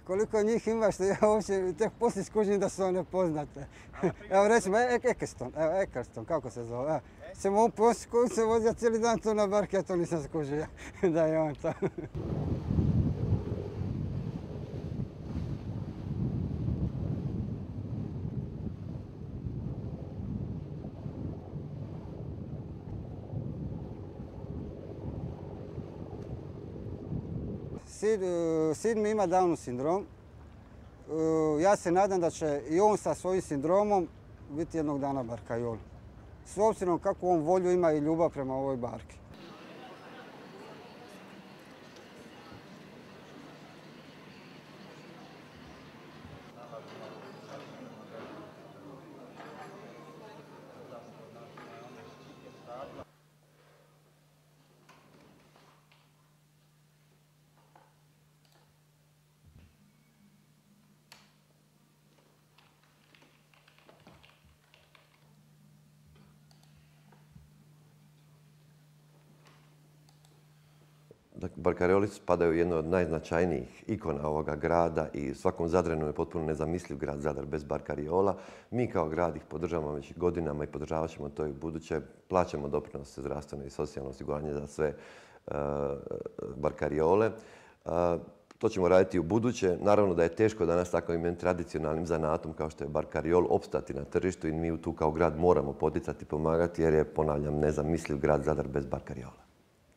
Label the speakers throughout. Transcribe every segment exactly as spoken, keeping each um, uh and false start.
Speaker 1: koliko njih ima što ja uopće tek poslije skužim da su one poznate. Evo recimo Ekerston, evo Ekerston, kako se zove. Evo. Se mu poslije koji se vozio cijeli dan tu na barke, ja to nisam skužio da je on to. Sin mi ima Downov sindrom. Ja se nadam da će i on sa svojim sindromom biti jednog dana barkajol. S obzirom kakvu on volju ima i ljubav prema ovoj barki.
Speaker 2: Barkaroli spadaju u jednu od najznačajnijih ikona ovoga grada i svakom Zadranu je potpuno nezamisliv grad Zadar bez barkariola. Mi kao grad ih podržavamo već godinama i podržavat ćemo to i buduće. Plaćamo doprinose zdravstveno i socijalno osiguranje za sve uh, barkariole. Uh, to ćemo raditi i u buduće. Naravno da je teško danas takvim tradicionalnim zanatom kao što je barkariol opstati na tržištu i mi tu kao grad moramo poticati i pomagati jer je, ponavljam, nezamisliv grad Zadar bez barkariola.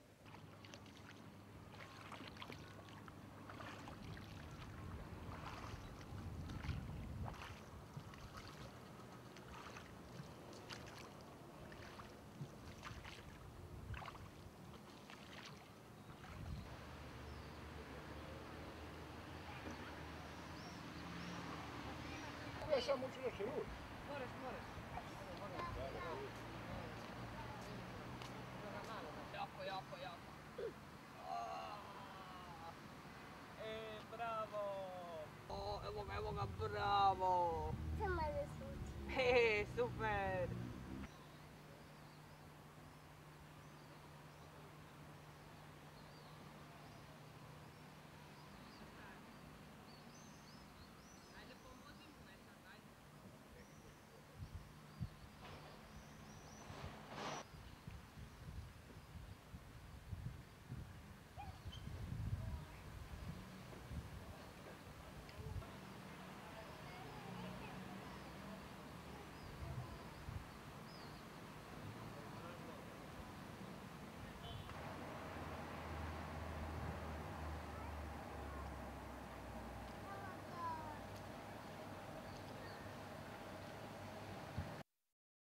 Speaker 3: Ja samo ću još ruč.
Speaker 4: Moraš, moraš. Jako, jako, jako. E, bravo. O, evo ga, evo ga, bravo.
Speaker 5: Samo da sluči.
Speaker 4: He, super.